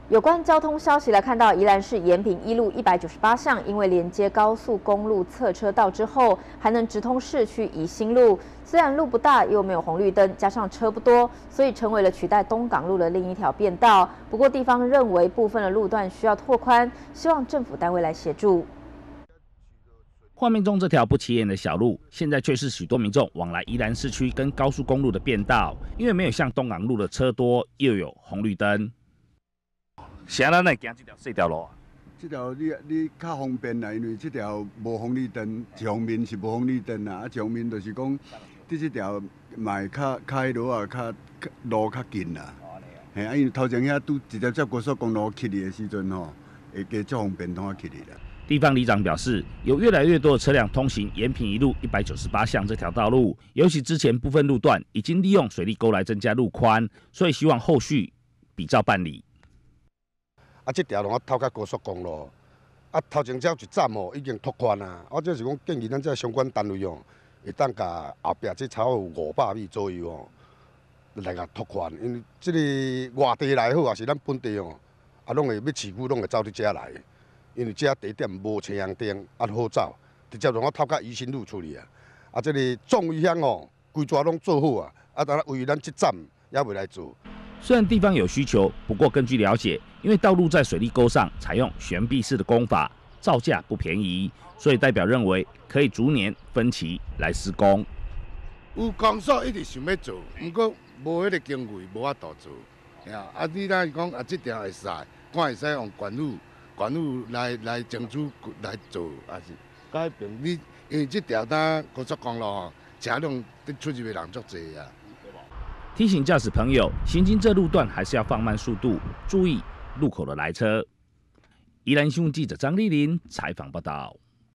有关交通消息来看到，宜兰市延平一路198巷，因为连接高速公路侧车道之后，还能直通市区宜兴路。虽然路不大，又没有红绿灯，加上车不多，所以成为了取代东港路的另一条便道。不过地方认为部分的路段需要拓宽，希望政府单位来协助。 画面中这条不起眼的小路，现在却是许多民众往来宜兰市区跟高速公路的便道，因为没有像东港路的车多，又有红绿灯。 谁咱来行这条细条路啊？ 这条你较方便啦，因为这条无红绿灯，一方面是无红绿灯啦，一方面就是讲，你这条嘛较迄路啊，较路较近啦。嘿，因为头前遐拄直接接高速公路起嚟的时阵吼，会加足方便通起嚟啦。 地方里长表示，有越来越多的车辆通行延平一路198巷这条道路，尤其之前部分路段已经利用水利沟来增加路宽，所以希望后续比照办理。 啊，这条路啊透到高速公路，啊头前只有一站哦已经拓宽啊，啊这是讲建议咱这相关单位哦，会当甲后壁这超有500米左右哦，来甲拓宽，因为这个外地来好，也是咱本地哦，啊拢会要市区拢会走伫遮来，因为遮地点无车阳灯，啊好走，直接从我透到宜兴路处理啊，啊这个撞危险哦，规抓拢做好啊，啊当然为咱这站也未来做。 虽然地方有需求，不过根据了解，因为道路在水利沟上采用悬臂式的工法，造价不便宜，所以代表认为可以逐年分期来施工。 有工作一直想要做，不过无迄个经费，无法度做。啊，你若讲啊，这条会使，看会使用管路来争取来做，还是改变你，因为这条咱高速公路吼，车辆出入的人足济啊。 提醒驾驶朋友，行经这路段还是要放慢速度，注意路口的来车。宜兰新闻记者张丽玲采访报道。